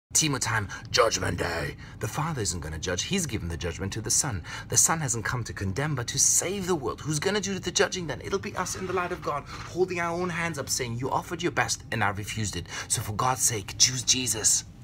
Timo time, Judgment Day. The Father isn't going to judge. He's given the judgment to the Son. The Son hasn't come to condemn, but to save the world. Who's going to do the judging then? It'll be us in the light of God, holding our own hands up, saying, you offered your best and I refused it. So for God's sake, choose Jesus.